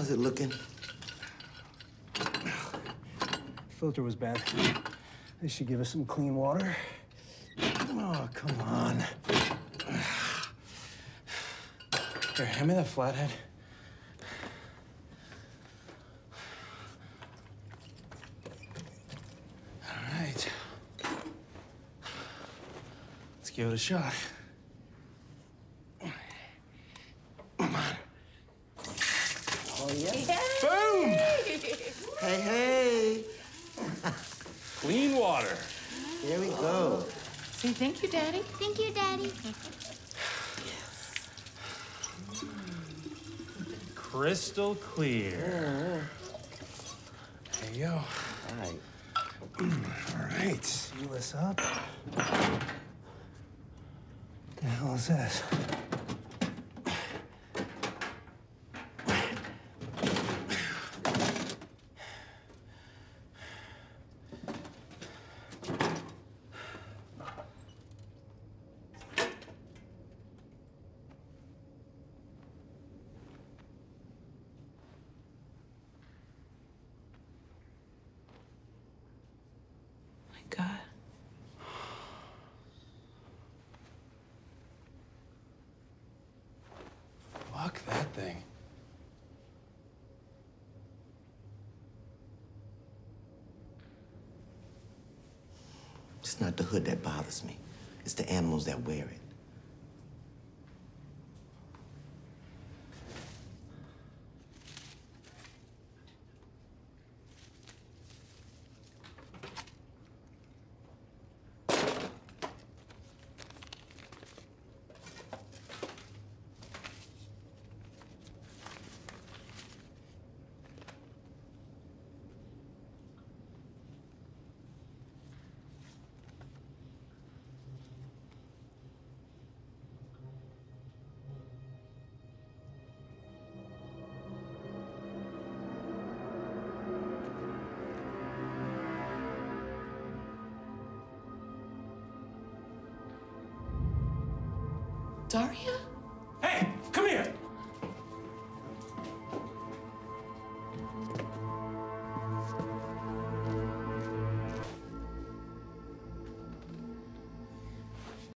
How's it looking? Filter was bad. They should give us some clean water. Oh, come on. Here, hand me that flathead. All right. Let's give it a shot. Come on. Oh, yeah? Boom! Hey, hey. Clean water. Here we go. Say thank you, Daddy. Thank you, Daddy. Crystal clear. There you go. All right. All right, seal this up. What the hell is this? God. Fuck that thing. It's not the hood that bothers me. It's the animals that wear it. Daria?